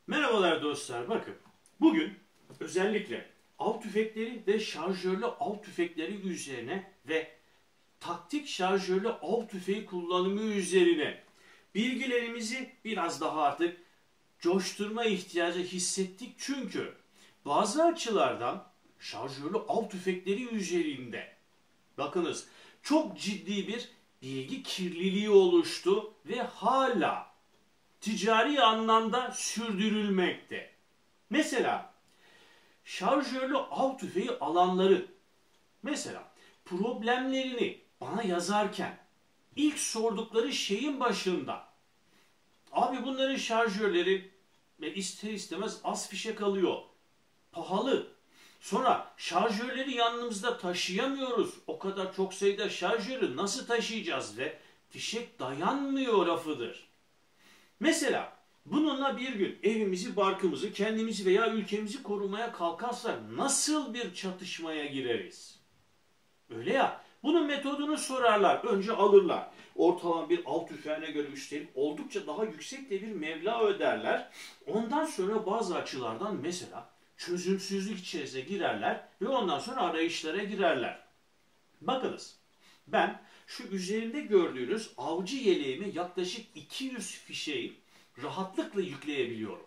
Merhabalar dostlar, bakın bugün özellikle av tüfekleri ve şarjörlü av tüfekleri üzerine ve taktik şarjörlü av tüfeği kullanımı üzerine bilgilerimizi biraz daha artık coşturma ihtiyacı hissettik. Çünkü bazı açılardan şarjörlü av tüfekleri üzerinde bakınız çok ciddi bir bilgi kirliliği oluştu ve hala ticari anlamda sürdürülmekte. Mesela şarjörlü av tüfeği alanları mesela problemlerini bana yazarken ilk sordukları şeyin başında abi bunların şarjörleri ister istemez az fişek alıyor, pahalı. Sonra şarjörleri yanımızda taşıyamıyoruz. O kadar çok sayıda şarjörü nasıl taşıyacağız ve fişek dayanmıyor lafıdır. Mesela bununla bir gün evimizi, barkımızı, kendimizi veya ülkemizi korumaya kalkarsak nasıl bir çatışmaya gireriz? Öyle ya, bunun metodunu sorarlar, önce alırlar. Ortalama bir av tüfeğine göre üstelik oldukça daha yüksek de bir meblağ öderler. Ondan sonra bazı açılardan mesela çözümsüzlük içerisine girerler ve ondan sonra arayışlara girerler. Bakınız, ben şu üzerinde gördüğünüz avcı yeleğime yaklaşık 200 fişeği rahatlıkla yükleyebiliyorum.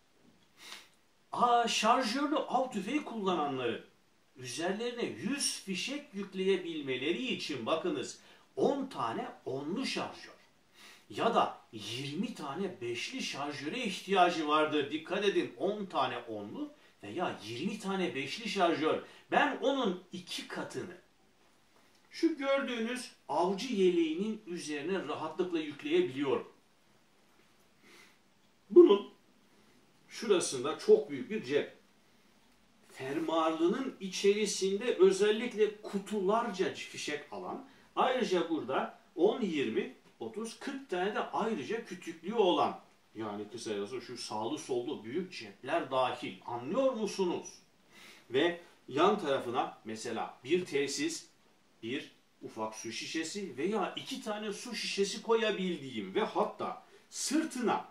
Şarjörlü av tüfeği kullananların üzerlerine 100 fişek yükleyebilmeleri için bakınız 10 tane onlu şarjör ya da 20 tane beşli şarjöre ihtiyacı vardır. Dikkat edin, 10 tane onlu veya 20 tane beşli şarjör. Ben onun 2 katını şu gördüğünüz avcı yeleğinin üzerine rahatlıkla yükleyebiliyorum. Bunun şurasında çok büyük bir cep. Fermuarlının içerisinde özellikle kutularca fişek alan, ayrıca burada 10, 20, 30, 40 tane de ayrıca kütüklüğü olan, yani kısacası şu sağlı sollu büyük cepler dahil, anlıyor musunuz? Ve yan tarafına mesela bir tesis, bir ufak su şişesi veya 2 tane su şişesi koyabildiğim ve hatta sırtına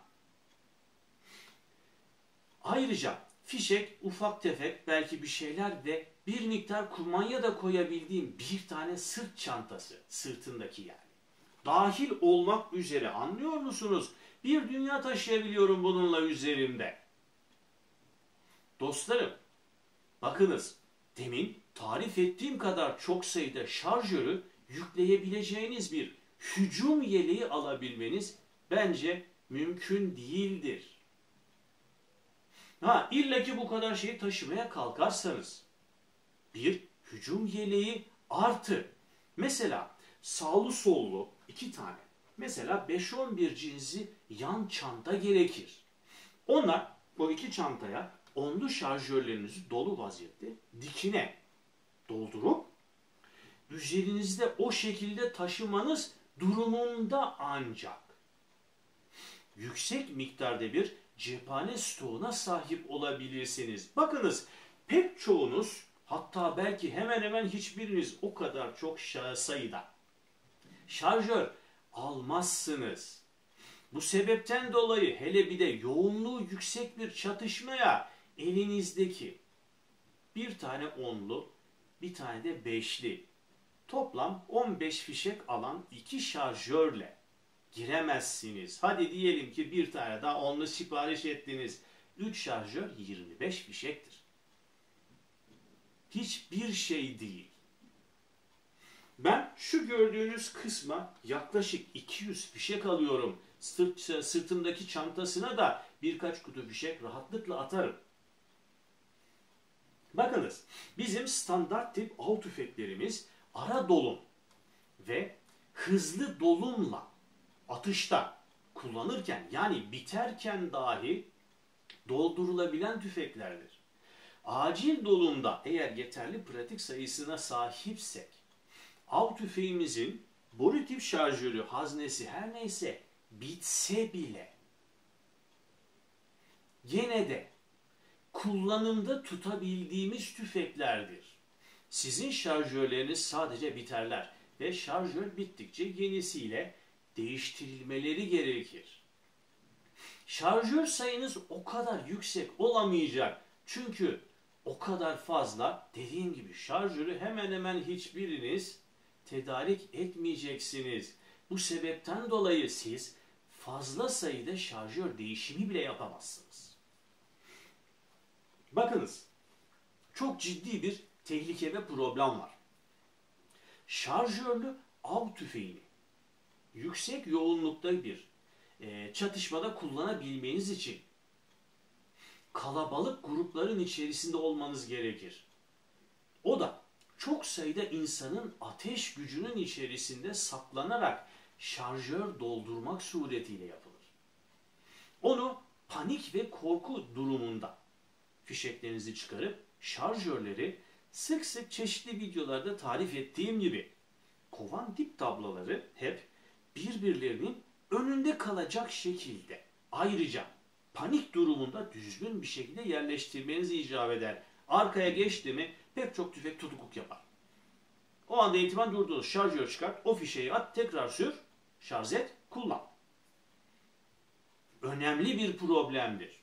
ayrıca fişek, ufak tefek belki bir şeyler ve bir miktar kumanya da koyabildiğim bir tane sırt çantası, sırtındaki yani. Dahil olmak üzere, anlıyor musunuz? Bir dünya taşıyabiliyorum bununla üzerimde. Dostlarım, bakınız demin tarif ettiğim kadar çok sayıda şarjörü yükleyebileceğiniz bir hücum yeleği alabilmeniz bence mümkün değildir. İlla ki bu kadar şeyi taşımaya kalkarsanız bir hücum yeleği artı mesela sağlı sollu 2 tane mesela 5-11 cinsi yan çanta gerekir. Onlar bu 2 çantaya onlu şarjörlerinizi dolu vaziyette dikine doldurup üzerinizde o şekilde taşımanız durumunda ancak yüksek miktarda bir cephane stoğuna sahip olabilirsiniz. Bakınız pek çoğunuz, hatta belki hemen hemen hiçbiriniz o kadar çok sayıda şarjör almazsınız. Bu sebepten dolayı hele bir de yoğunluğu yüksek bir çatışmaya elinizdeki bir tane onlu, bir tane de beşli, toplam 15 fişek alan 2 şarjörle giremezsiniz. Hadi diyelim ki bir tane daha onlu sipariş ettiniz. 3 şarjör 25 fişektir. Hiçbir şey değil. Ben şu gördüğünüz kısma yaklaşık 200 fişek alıyorum. Sırtımdaki çantasına da birkaç kutu fişek rahatlıkla atarım. Bakınız bizim standart tip av tüfeklerimiz ara dolum ve hızlı dolumla atışta kullanırken, yani biterken dahi doldurulabilen tüfeklerdir. Acil dolumda eğer yeterli pratik sayısına sahipsek av tüfeğimizin boru tip şarjörü, haznesi her neyse bitse bile gene de kullanımda tutabildiğimiz tüfeklerdir. Sizin şarjörleriniz sadece biterler ve şarjör bittikçe yenisiyle değiştirilmeleri gerekir. şarjör sayınız o kadar yüksek olamayacak. Çünkü o kadar fazla, dediğim gibi, şarjörü hemen hemen hiçbiriniz tedarik etmeyeceksiniz. Bu sebepten dolayı siz fazla sayıda şarjör değişimi bile yapamazsınız. Bakınız, çok ciddi bir tehlike ve problem var. Şarjörlü av tüfeğini yüksek yoğunlukta bir çatışmada kullanabilmeniz için kalabalık grupların içerisinde olmanız gerekir. O da çok sayıda insanın ateş gücünün içerisinde saklanarak şarjör doldurmak suretiyle yapılır. Onu panik ve korku durumunda fişeklerinizi çıkarıp şarjörleri sık sık çeşitli videolarda tarif ettiğim gibi kovan dip tablaları hep birbirlerinin önünde kalacak şekilde, ayrıca panik durumunda düzgün bir şekilde yerleştirmenizi icap eder. Arkaya geçti mi pek çok tüfek tutukluk yapar. O anda itibaren durduğunuz şarjör çıkart, o fişeği at, tekrar sür, şarj et, kullan. Önemli bir problemdir.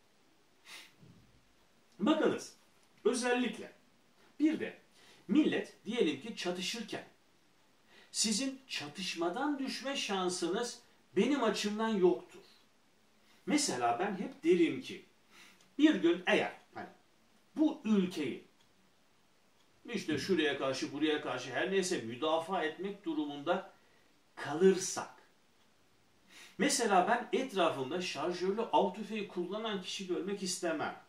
Bakınız, özellikle bir de millet diyelim ki çatışırken sizin çatışmadan düşme şansınız benim açımdan yoktur. Mesela ben hep derim ki bir gün eğer bu ülkeyi işte şuraya karşı buraya karşı her neyse müdafaa etmek durumunda kalırsak, mesela ben etrafımda şarjörlü av tüfeği kullanan kişi görmek istemem.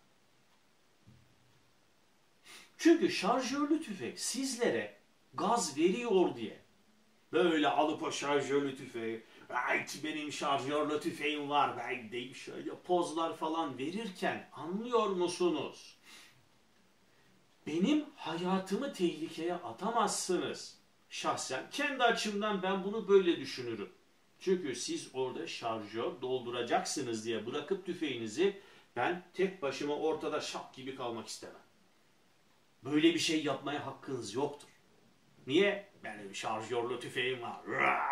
Çünkü şarjörlü tüfek sizlere gaz veriyor diye böyle alıp o şarjörlü tüfeği, benim şarjörlü tüfeğim var ben deyip şöyle pozlar falan verirken anlıyor musunuz? Benim hayatımı tehlikeye atamazsınız. Şahsen kendi açımdan ben bunu böyle düşünürüm. Çünkü siz orada şarjör dolduracaksınız diye bırakıp tüfeğinizi ben tek başıma ortada şap gibi kalmak istemem. Böyle bir şey yapmaya hakkınız yoktur. Niye? Benim şarjörlü tüfeğim var.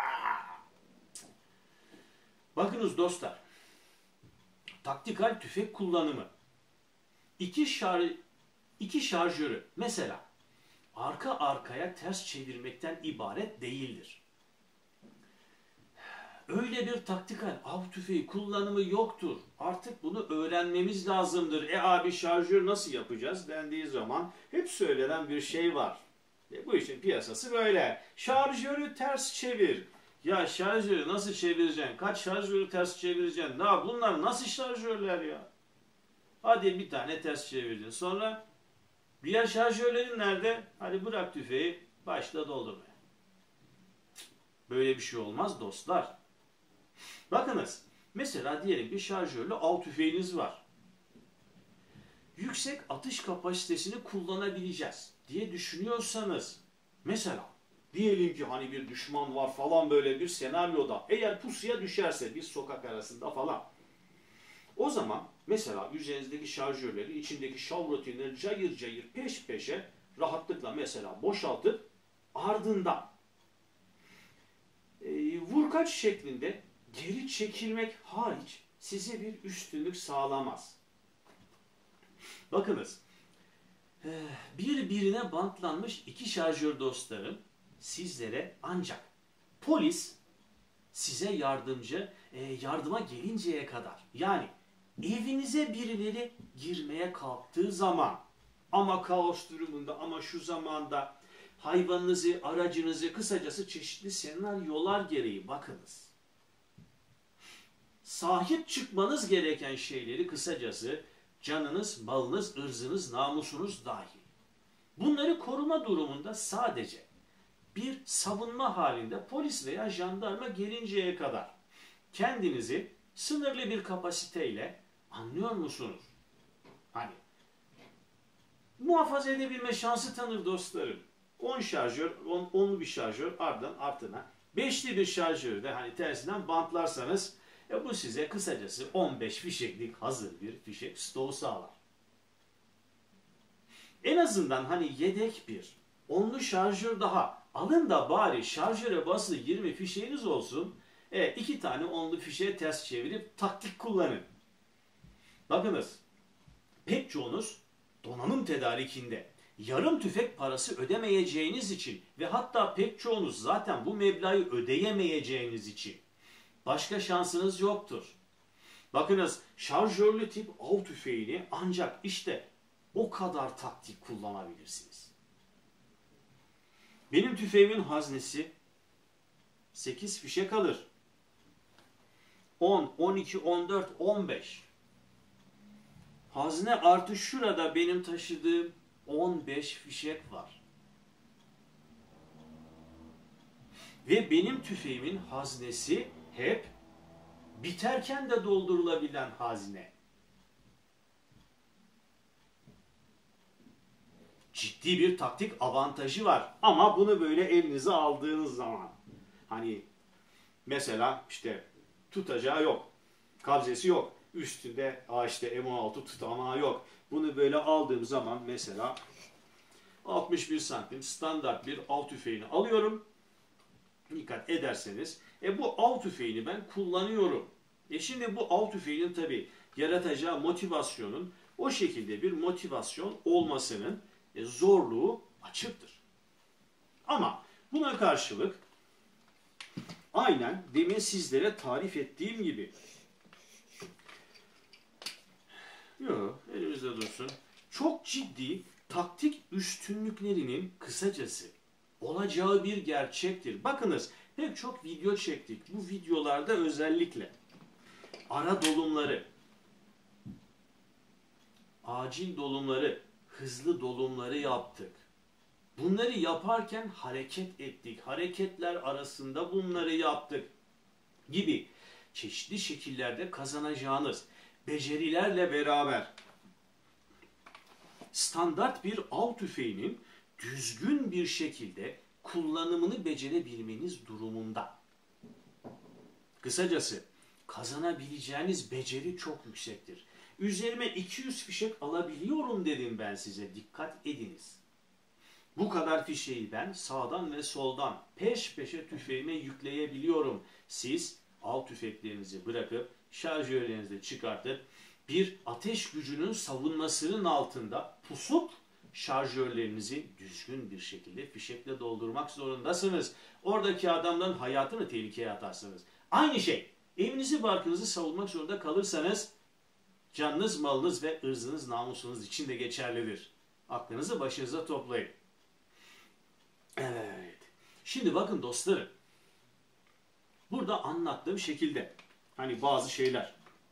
Bakınız dostlar, taktikal tüfek kullanımı iki şarjörü mesela arka arkaya ters çevirmekten ibaret değildir. Öyle bir taktikal av tüfeği kullanımı yoktur. Artık bunu öğrenmemiz lazımdır. Abi şarjör nasıl yapacağız dendiği zaman hep söylenen bir şey var. Bu işin piyasası böyle. Şarjörü ters çevir. Ya şarjörü nasıl çevireceksin? Kaç şarjörü ters çevireceksin? Bunlar nasıl şarjörler ya? Hadi bir tane ters çevireceksin. Sonra diğer şarjörlerin nerede? Hadi bırak tüfeği, başla doldurmaya. Böyle bir şey olmaz dostlar. Bakınız, mesela diyelim bir şarjörlü av tüfeğiniz var. Yüksek atış kapasitesini kullanabileceğiz diye düşünüyorsanız, mesela diyelim ki bir düşman var falan, böyle bir senaryoda eğer pusuya düşerse bir sokak arasında falan, o zaman mesela üzerinizdeki şarjörleri, içindeki şavrotinleri cayır cayır peş peşe rahatlıkla mesela boşaltıp ardından vurkaç şeklinde geri çekilmek hariç size bir üstünlük sağlamaz. Bakınız, birbirine bantlanmış iki şarjör dostlarım sizlere ancak polis size yardıma gelinceye kadar, yani evinize birileri girmeye kalktığı zaman, ama kaos durumunda, ama şu zamanda hayvanınızı, aracınızı, kısacası çeşitli senaryolar gereği bakınız. Sahip çıkmanız gereken şeyleri, kısacası canınız, malınız, ırzınız, namusunuz dahil. Bunları koruma durumunda sadece bir savunma halinde polis veya jandarma gelinceye kadar kendinizi sınırlı bir kapasiteyle, anlıyor musunuz? Muhafaza edebilme şansı tanır dostlarım. 10 şarjör, 10'lu bir şarjör ardından artına 5'li bir şarjörü de tersinden bantlarsanız bu size kısacası 15 fişeklik hazır bir fişek stoğu sağlar. En azından yedek bir 10'lu şarjör daha alın da bari şarjöre basılı 20 fişeğiniz olsun. Evet, 2 tane onlu fişeği ters çevirip taktik kullanın. Bakınız, pek çoğunuz donanım tedarikinde yarım tüfek parası ödemeyeceğiniz için ve hatta pek çoğunuz zaten bu meblağı ödeyemeyeceğiniz için başka şansınız yoktur. Bakınız, şarjörlü tip av tüfeğini ancak işte o kadar taktik kullanabilirsiniz. Benim tüfeğimin haznesi 8 fişek alır. 10, 12, 14, 15. Hazne artı şurada benim taşıdığım 15 fişek var. Ve benim tüfeğimin haznesi hep biterken de doldurulabilen hazne. Ciddi bir taktik avantajı var. Ama bunu böyle elinize aldığınız zaman, hani mesela işte tutacağı yok, kabzesi yok, üstünde işte M16 tutamağı yok. Bunu böyle aldığım zaman mesela 61 santim standart bir av tüfeğini alıyorum. Dikkat ederseniz bu av tüfeğini ben kullanıyorum. Şimdi bu av tüfeğinin tabi yaratacağı motivasyonun o şekilde bir motivasyon olmasının zorluğu açıktır. Ama buna karşılık aynen demin sizlere tarif ettiğim gibi, yok elimizde dursun, çok ciddi taktik üstünlüklerinin kısacası olacağı bir gerçektir. Bakınız, pek çok video çektik. Bu videolarda özellikle ara dolumları, acil dolumları, hızlı dolumları yaptık. Bunları yaparken hareket ettik. Hareketler arasında bunları yaptık gibi çeşitli şekillerde kazanacağınız becerilerle beraber standart bir av tüfeğinin düzgün bir şekilde kullanımını becerebilmeniz durumunda. Kısacası kazanabileceğiniz beceri çok yüksektir. Üzerime 200 fişek alabiliyorum dedim ben size. Dikkat ediniz. Bu kadar fişeği ben sağdan ve soldan peş peşe tüfeğime yükleyebiliyorum. Siz av tüfeklerinizi bırakıp şarjörlerinizi çıkartıp bir ateş gücünün savunmasının altında pusup şarjörlerinizi düzgün bir şekilde fişekle doldurmak zorundasınız. Oradaki adamların hayatını tehlikeye atarsınız. Aynı şey, evinizi barkınızı savunmak zorunda kalırsanız canınız, malınız ve ırzınız, namusunuz için de geçerlidir. Aklınızı başınıza toplayın. Evet. Şimdi bakın dostlarım. Burada anlattığım şekilde hani bazı şeyler.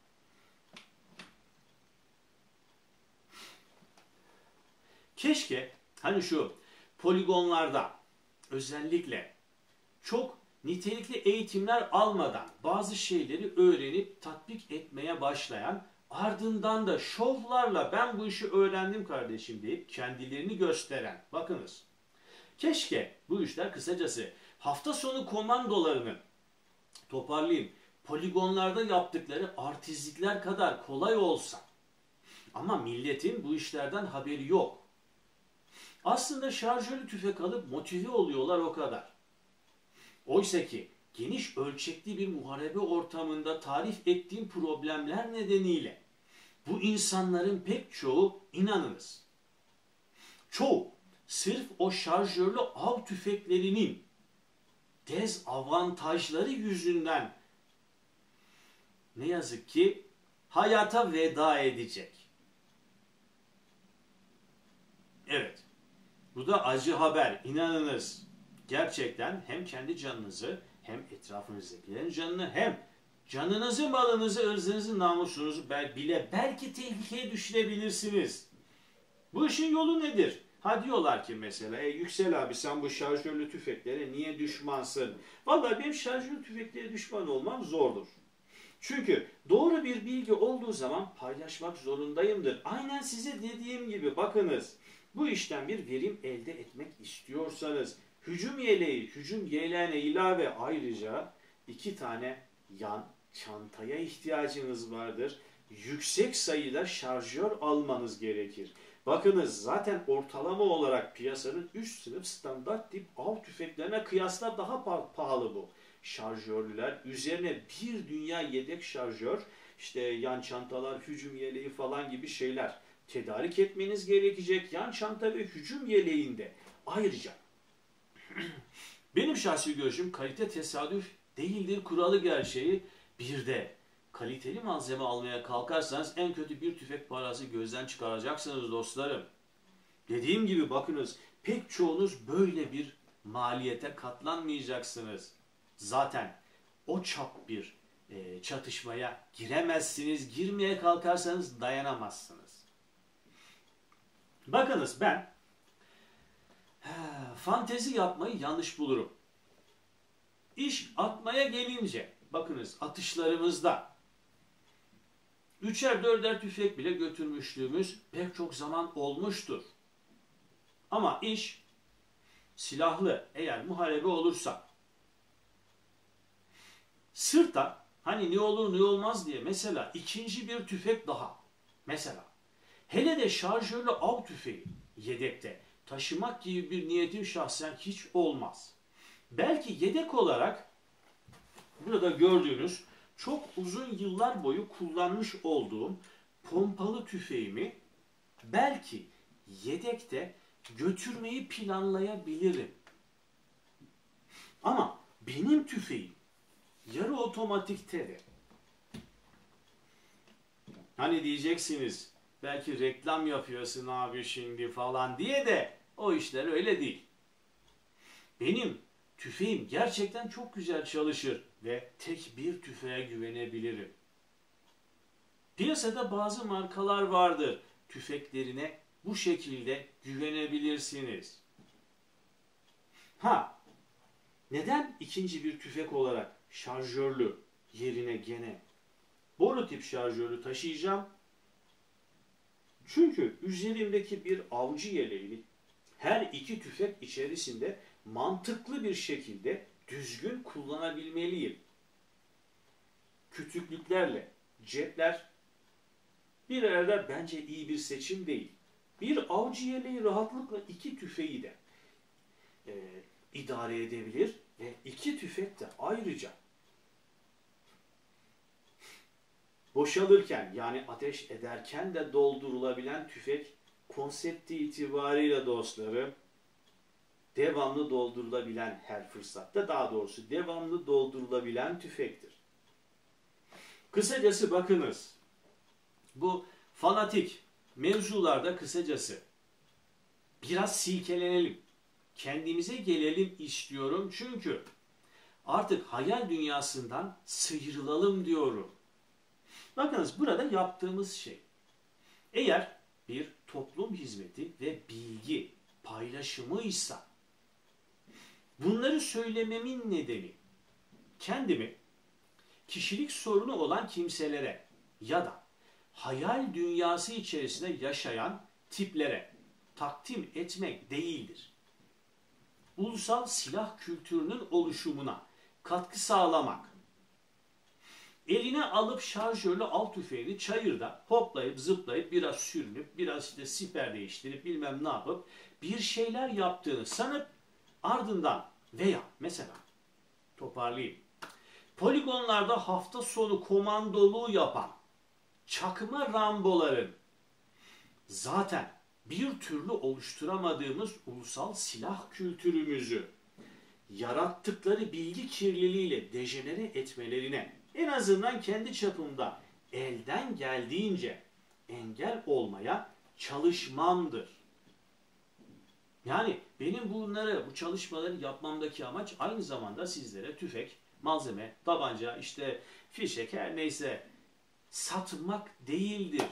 Keşke hani şu poligonlarda özellikle çok nitelikli eğitimler almadan bazı şeyleri öğrenip tatbik etmeye başlayan, ardından da şovlarla ben bu işi öğrendim kardeşim deyip kendilerini gösteren, bakınız. Keşke bu işler kısacası hafta sonu komandolarını toparlayayım, poligonlarda yaptıkları artistlikler kadar kolay olsa. Ama milletin bu işlerden haberi yok. Aslında şarjörlü tüfek alıp motive oluyorlar o kadar. Oysa ki geniş ölçekli bir muharebe ortamında tarif ettiğim problemler nedeniyle bu insanların pek çoğu, inanınız, çoğu sırf o şarjörlü av tüfeklerinin dezavantajları yüzünden ne yazık ki hayata veda edecek. Evet, bu da acı haber, inanınız. Gerçekten hem kendi canınızı hem etrafınızdakilerin canını hem canınızı, malınızı, ırzınızı, namusunuzu bile belki tehlikeye düşürebilirsiniz. Bu işin yolu nedir? Ha diyorlar ki mesela Yüksel abi sen bu şarjörlü tüfeklere niye düşmansın? Vallahi benim şarjörlü tüfeklere düşman olmam zordur. Çünkü doğru bir bilgi olduğu zaman paylaşmak zorundayımdır. Aynen size dediğim gibi bakınız. Bu işten bir verim elde etmek istiyorsanız hücum yeleği, hücum yeleğine ilave ayrıca 2 tane yan çantaya ihtiyacınız vardır. Yüksek sayıda şarjör almanız gerekir. Bakınız zaten ortalama olarak piyasanın üst sınıf standart tip av tüfeklerine kıyasla daha pahalı bu. şarjörlüler, üzerine bir dünya yedek şarjör, işte yan çantalar, hücum yeleği falan gibi şeyler tedarik etmeniz gerekecek. Yan çanta ve hücum yeleğinde ayrıca benim şahsi görüşüm kalite tesadüf değildir kuralı gerçeği. Bir de kaliteli malzeme almaya kalkarsanız en kötü bir tüfek parası gözden çıkaracaksınız dostlarım. Dediğim gibi bakınız, pek çoğunuz böyle bir maliyete katlanmayacaksınız. Zaten o çap bir çatışmaya giremezsiniz. Girmeye kalkarsanız dayanamazsınız. Bakınız ben fantezi yapmayı yanlış bulurum. İş atmaya gelince bakınız atışlarımızda üçer dörder tüfek bile götürmüşlüğümüz pek çok zaman olmuştur. Ama iş silahlı eğer muharebe olursa sırta hani ne olur ne olmaz diye mesela ikinci bir tüfek daha mesela hele de şarjörlü av tüfeği yedekte taşımak gibi bir niyetim şahsen hiç olmaz. Belki yedek olarak burada gördüğünüz çok uzun yıllar boyu kullanmış olduğum pompalı tüfeğimi belki yedekte götürmeyi planlayabilirim. Ama benim tüfeğim yarı otomatikte de. Hani diyeceksiniz belki reklam yapıyorsun abi şimdi falan diye de o işler öyle değil. Benim tüfeğim gerçekten çok güzel çalışır ve tek bir tüfeğe güvenebilirim. Piyasada bazı markalar vardır. Tüfeklerine bu şekilde güvenebilirsiniz. Neden ikinci bir tüfek olarak şarjörlü yerine gene boru tip şarjörlü taşıyacağım? Çünkü üzerimdeki bir avcı yeleğini her iki tüfek içerisinde mantıklı bir şekilde düzgün kullanabilmeliyim. Kütüklüklerle cepler bir arada bence iyi bir seçim değil. Bir avcı yeleği rahatlıkla iki tüfeği de idare edebilir ve iki tüfek de ayrıca boşalırken yani ateş ederken de doldurulabilen tüfek konsepti itibariyle dostlarım devamlı doldurulabilen her fırsatta daha doğrusu devamlı doldurulabilen tüfektir. Kısacası bakınız bu fanatik mevzularda kısacası biraz silkelenelim. Kendimize gelelim istiyorum çünkü artık hayal dünyasından sıyrılalım diyorum. Bakınız burada yaptığımız şey eğer bir toplum hizmeti ve bilgi paylaşımıysa bunları söylememin nedeni kendimi kişilik sorunu olan kimselere ya da hayal dünyası içerisinde yaşayan tiplere takdim etmek değildir. Ulusal silah kültürünün oluşumuna katkı sağlamak, eline alıp şarjörlü av tüfeğini çayırda hoplayıp zıplayıp biraz sürünüp biraz işte siper değiştirip bilmem ne yapıp bir şeyler yaptığını sanıp ardından veya mesela toparlayayım. Poligonlarda hafta sonu komandoluğu yapan çakma Ramboların zaten bir türlü oluşturamadığımız ulusal silah kültürümüzü yarattıkları bilgi kirliliğiyle dejenere etmelerine en azından kendi çapımda elden geldiğince engel olmaya çalışmamdır. Yani benim bu çalışmaları yapmamdaki amaç aynı zamanda sizlere tüfek, malzeme, tabanca, işte fişek her neyse satmak değildir.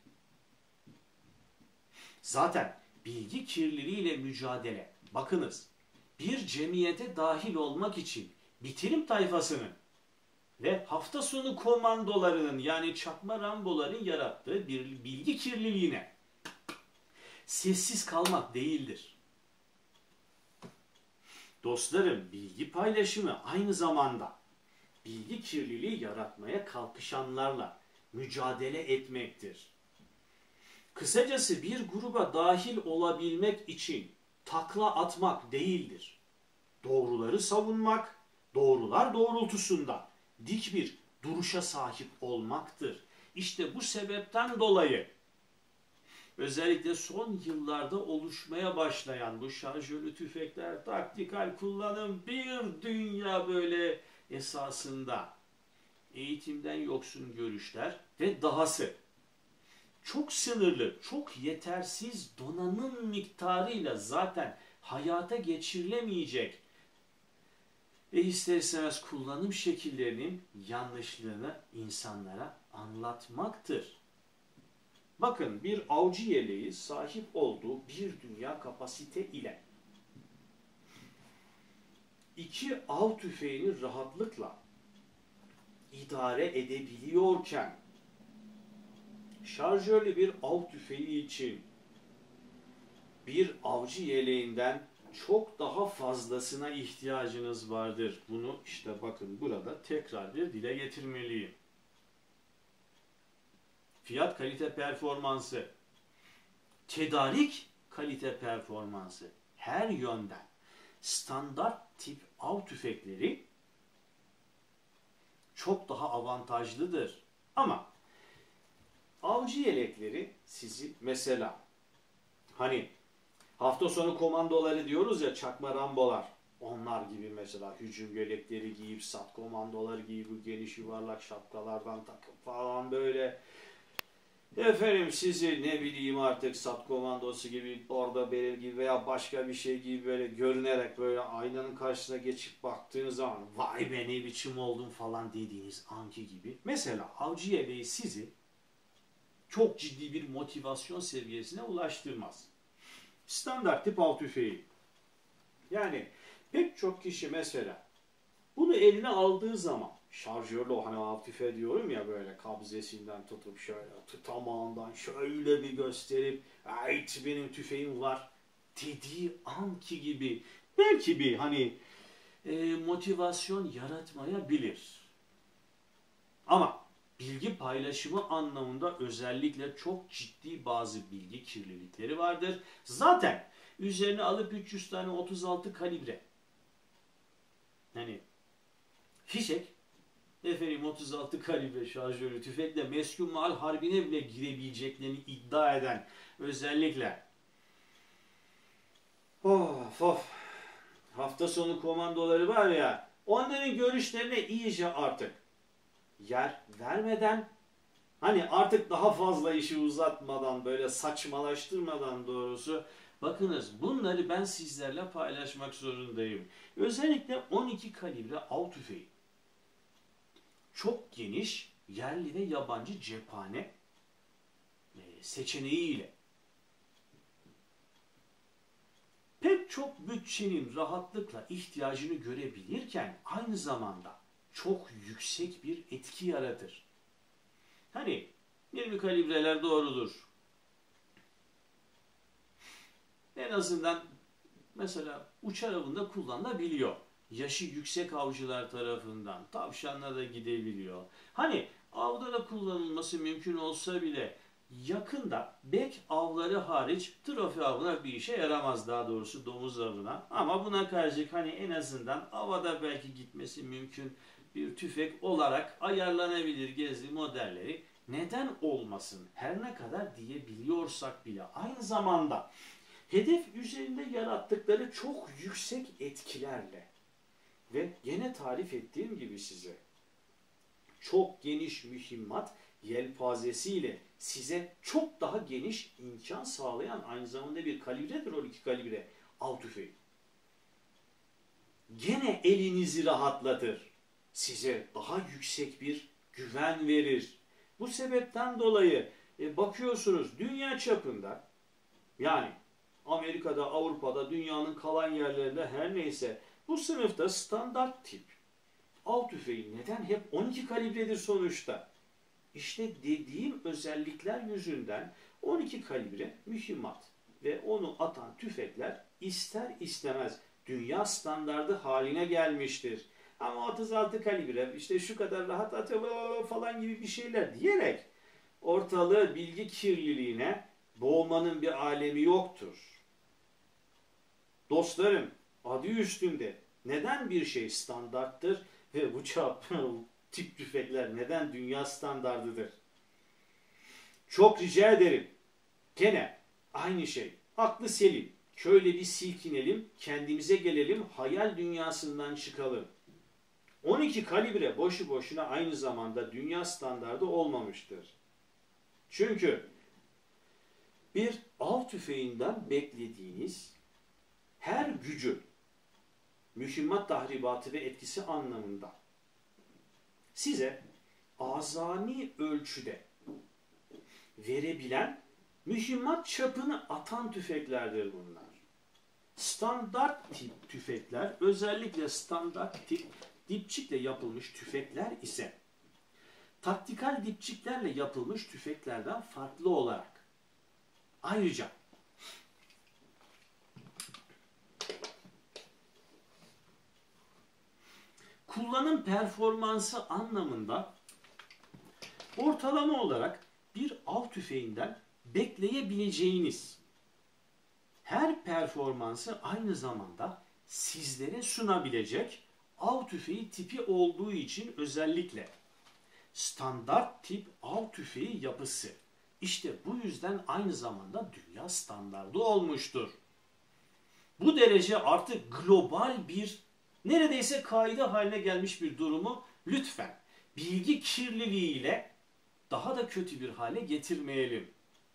Zaten bilgi kirliliğiyle mücadele, bakınız bir cemiyete dahil olmak için bitirim tayfasının ve hafta sonu komandolarının yani çakma Ramboların yarattığı bir bilgi kirliliğine sessiz kalmak değildir. Dostlarım bilgi paylaşımı aynı zamanda bilgi kirliliği yaratmaya kalkışanlarla mücadele etmektir. Kısacası bir gruba dahil olabilmek için takla atmak değildir. Doğruları savunmak, doğrular doğrultusunda dik bir duruşa sahip olmaktır. İşte bu sebepten dolayı özellikle son yıllarda oluşmaya başlayan bu şarjörlü tüfekler, taktikal kullanım, bir dünya böyle esasında eğitimden yoksun görüşler ve dahası çok sınırlı, çok yetersiz donanım miktarıyla zaten hayata geçirilemeyecek ve ister istemez kullanım şekillerinin yanlışlığını insanlara anlatmaktır. Bakın, bir avcı yeleği sahip olduğu bir dünya kapasite ile 2 av tüfeğini rahatlıkla idare edebiliyorken şarjörlü bir av tüfeği için bir avcı yeleğinden çok daha fazlasına ihtiyacınız vardır. Bunu işte bakın burada tekrar bir dile getirmeliyim. Fiyat kalite performansı, tedarik kalite performansı, her yönden standart tip av tüfekleri çok daha avantajlıdır. Ama avcı yelekleri sizi mesela hani hafta sonu komandoları diyoruz ya, çakma rambolar, onlar gibi mesela hücum yelekleri giyip, sat komandoları giyip, bu geniş yuvarlak şapkalardan takıp falan böyle efendim sizi ne bileyim artık sat komandosu gibi orada belir gibi veya başka bir şey gibi böyle görünerek böyle aynanın karşısına geçip baktığınız zaman vay be ne biçim oldum falan dediğiniz anki gibi. Mesela avcı yeleği sizi çok ciddi bir motivasyon seviyesine ulaştırmaz. Standart tip av tüfeği. Yani pek çok kişi mesela bunu eline aldığı zaman şarjörlü o hani av tüfeği diyorum ya, böyle kabzesinden tutup şöyle tutamağından şöyle bir gösterip ait benim tüfeğim var dediği anki gibi belki bir hani motivasyon yaratmayabilir. Ama bilgi paylaşımı anlamında özellikle çok ciddi bazı bilgi kirlilikleri vardır. Zaten üzerine alıp 300 tane 36 kalibre hani fişek, efendim 36 kalibre şarjörlü tüfekle meskun mal harbine bile girebileceklerini iddia eden özellikle hafta sonu komandoları var ya, onların görüşlerine iyice artık yer vermeden, hani artık daha fazla işi uzatmadan, böyle saçmalaştırmadan doğrusu, bakınız bunları ben sizlerle paylaşmak zorundayım. Özellikle 12 kalibre av tüfeği çok geniş yerli ve yabancı cephane seçeneğiyle pek çok bütçenin rahatlıkla ihtiyacını görebilirken aynı zamanda çok yüksek bir etki yaratır. Hani 20 kalibreler doğrudur. En azından mesela uçar avında kullanılabiliyor. Yaşı yüksek avcılar tarafından tavşanla da gidebiliyor. Hani avda da kullanılması mümkün olsa bile yakında bek avları hariç trofi avına bir işe yaramaz, daha doğrusu domuz avına. Ama buna karşı hani en azından avada belki gitmesi mümkün bir tüfek olarak ayarlanabilir gezi modelleri neden olmasın her ne kadar diyebiliyorsak bile aynı zamanda hedef üzerinde yarattıkları çok yüksek etkilerle ve gene tarif ettiğim gibi size çok geniş mühimmat yelpazesiyle size çok daha geniş imkan sağlayan aynı zamanda bir kalibredir 12 kalibre av tüfeği. Gene elinizi rahatlatır. Size daha yüksek bir güven verir. Bu sebepten dolayı bakıyorsunuz dünya çapında, yani Amerika'da, Avrupa'da, dünyanın kalan yerlerinde her neyse bu sınıfta standart tip av tüfeği neden hep 12 kalibredir sonuçta? İşte dediğim özellikler yüzünden 12 kalibre mühimmat ve onu atan tüfekler ister istemez dünya standardı haline gelmiştir. Ama 36 kalibre işte şu kadar rahat atıyor falan gibi bir şeyler diyerek ortalığı bilgi kirliliğine boğmanın bir alemi yoktur. Dostlarım, adı üstünde Neden bir şey standarttır ve bu tip tüfekler neden dünya standardıdır? Çok rica ederim. Gene aynı şey. Aklı selim. Şöyle bir silkinelim, kendimize gelelim, hayal dünyasından çıkalım. 12 kalibre boşu boşuna aynı zamanda dünya standardı olmamıştır. Çünkü bir av tüfeğinden beklediğiniz her gücü, mühimmat tahribatı ve etkisi anlamında size azami ölçüde verebilen mühimmat çapını atan tüfeklerdir bunlar. Standart tip tüfekler, özellikle standart tip dipçikle yapılmış tüfekler ise taktikal dipçiklerle yapılmış tüfeklerden farklı olarak ayrıca kullanım performansı anlamında ortalama olarak bir av tüfeğinden bekleyebileceğiniz her performansı aynı zamanda sizlere sunabilecek av tüfeği tipi olduğu için özellikle standart tip av tüfeği yapısı işte bu yüzden aynı zamanda dünya standardı olmuştur. Bu derece artık global bir neredeyse kaide haline gelmiş bir durumu lütfen bilgi kirliliğiyle daha da kötü bir hale getirmeyelim.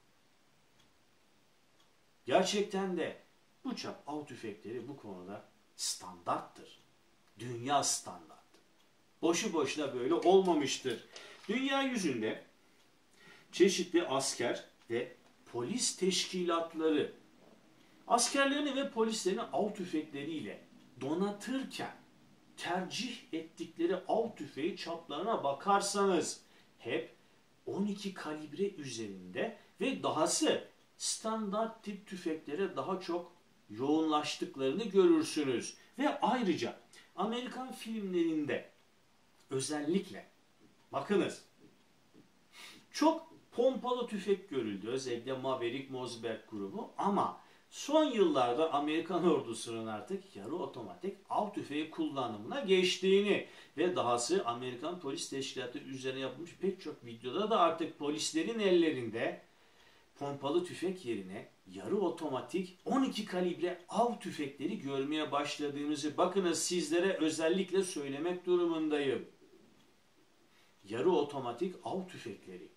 Gerçekten de bu çap av tüfekleri bu konuda standarttır. Dünya standartı. Boşu boşuna böyle olmamıştır. Dünya yüzünde çeşitli asker ve polis teşkilatları askerlerini ve polislerini av tüfekleriyle donatırken tercih ettikleri av tüfeği çaplarına bakarsanız hep 12 kalibre üzerinde ve dahası standart tip tüfeklere daha çok yoğunlaştıklarını görürsünüz. Ve ayrıca Amerikan filmlerinde özellikle bakınız çok pompalı tüfek görüldü. Özellikle Maverick Mossberg grubu ama son yıllarda Amerikan ordusunun artık yarı otomatik av tüfeği kullanımına geçtiğini ve dahası Amerikan Polis Teşkilatı üzerine yapılmış pek çok videoda da artık polislerin ellerinde pompalı tüfek yerine yarı otomatik 12 kalibre av tüfekleri görmeye başladığımızı bakınız sizlere özellikle söylemek durumundayım. Yarı otomatik av tüfekleri.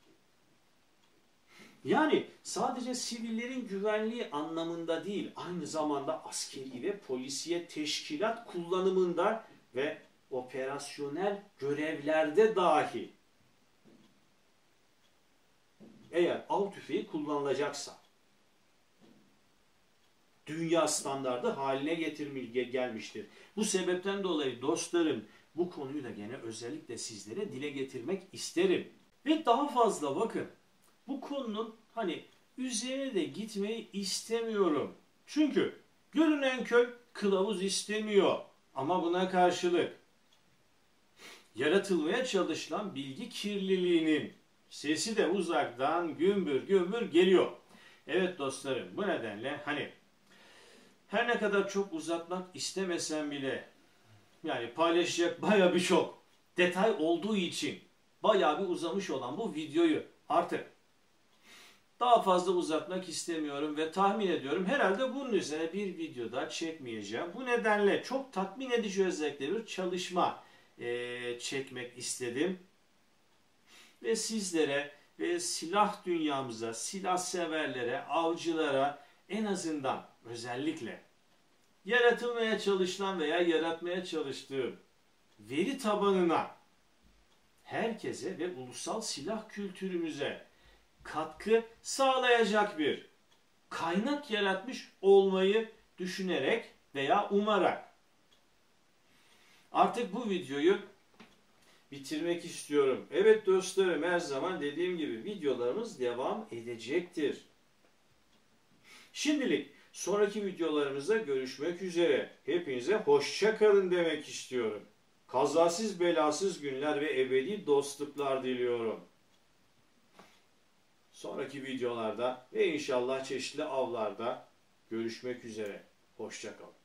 Yani sadece sivillerin güvenliği anlamında değil, aynı zamanda askeri ve polisiye teşkilat kullanımında ve operasyonel görevlerde dahi eğer av tüfeği kullanılacaksa dünya standardı haline gelmiştir. Bu sebepten dolayı dostlarım bu konuyu da gene özellikle sizlere dile getirmek isterim. Ve daha fazla bakın bu konunun üzerine de gitmeyi istemiyorum. Çünkü görünen köy kılavuz istemiyor. Ama buna karşılık yaratılmaya çalışılan bilgi kirliliğinin sesi de uzaktan gümbür gümbür geliyor. Evet dostlarım bu nedenle her ne kadar çok uzatmak istemesem bile paylaşacak baya birçok detay olduğu için baya bir uzamış olan bu videoyu artık daha fazla uzatmak istemiyorum ve tahmin ediyorum herhalde bunun üzerine bir video daha çekmeyeceğim. Bu nedenle çok tatmin edici özellikle bir çalışma çekmek istedim. Ve sizlere ve silah dünyamıza, silah severlere, avcılara en azından özellikle yaratılmaya çalışılan veya yaratmaya çalıştığım veri tabanına herkese ve ulusal silah kültürümüze katkı sağlayacak bir kaynak yaratmış olmayı düşünerek veya umarak artık bu videoyu bitirmek istiyorum. Evet dostlarım her zaman dediğim gibi videolarımız devam edecektir. Şimdilik sonraki videolarımızda görüşmek üzere. Hepinize hoşça kalın demek istiyorum. Kazasız belasız günler ve ebedi dostluklar diliyorum. Sonraki videolarda ve inşallah çeşitli avlarda görüşmek üzere. Hoşça kalın.